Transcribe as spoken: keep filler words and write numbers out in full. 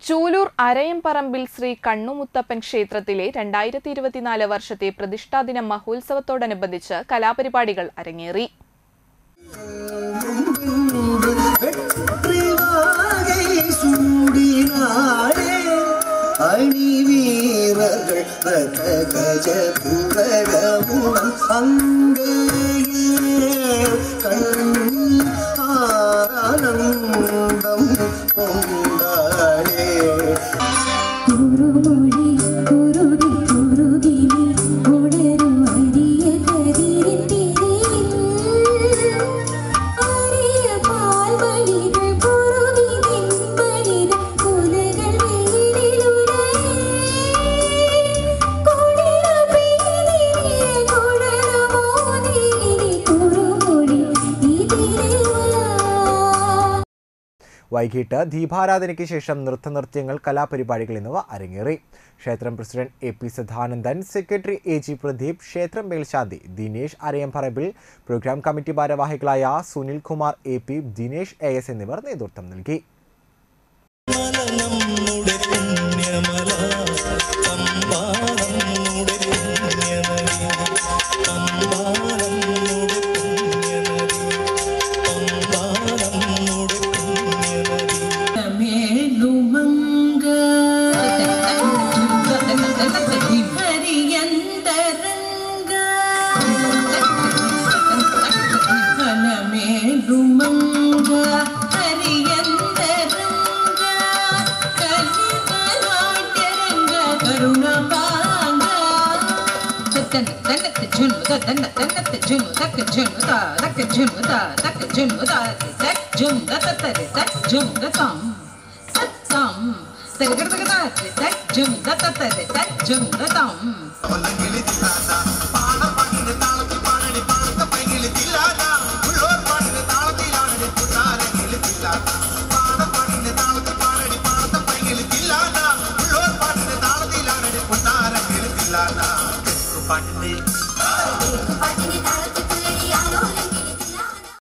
ചൂലൂർ അരയംപറമ്പിൽ ശ്രീ കണ്ണുമുത്തപ്പൻ ക്ഷേത്രത്തിലെ രണ്ടായിരത്തി ഇരുപത്തിനാല് വർഷത്തെ പ്രതിഷ്ഠാദിന മഹോത്സവത്തോടനുബന്ധിച്ച് കലാപരിപാടികൾ അരങ്ങേറി. വൈകിട്ട് ദീപാരാധനയ്ക്ക് ശേഷം നൃത്തനൃത്യങ്ങൾ, കലാപരിപാടികൾ എന്നിവ അരങ്ങേറി. ക്ഷേത്രം president A P Sadanandan, secretary A G Pradeep, ക്ഷേത്രം മേൽശാന്തി ദിനേശ് അരയംപറമ്പിൽ, പ്രോഗ്രാം കമ്മിറ്റി ഭാരവാഹികളായ Sunil Kumar A P, Dinesh A S എന്നിവർ നേതൃത്വം നൽകി. Party